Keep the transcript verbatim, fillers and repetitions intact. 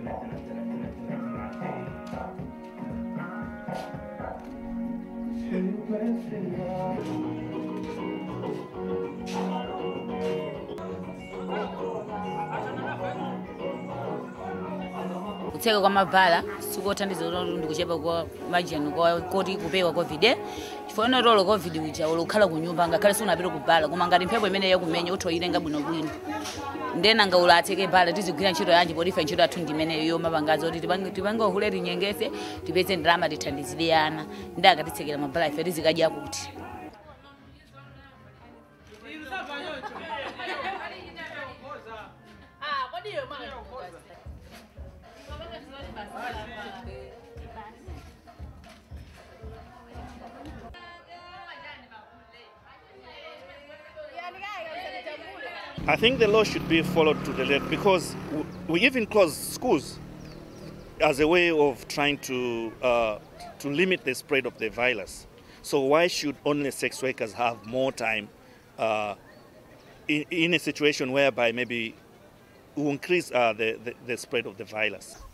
Kutseka kwamabhala sikothandiza kuti kuchepa kwa majani kwa koti kupewa covid chifukwa rolo covid uja olukhala kunyumba ngakhale sunapita kubhala koma ngati mphepo imene yakumenya uthoyilenga bwino bwino ndena nga ulatheke bhala tizigwira ntchito yanji poti ife ntchito yathu ndimene yo mapangazo kuti tipange uhuleti nyengese tipeze ndalama tithandizire ana ndi akatitsekera mabhala ife tizikadya kuti I think the law should be followed to the letter because we even close schools as a way of trying to uh, to limit the spread of the virus. So why should only sex workers have more time uh, in, in a situation whereby maybe we will increase uh, the, the, the spread of the virus?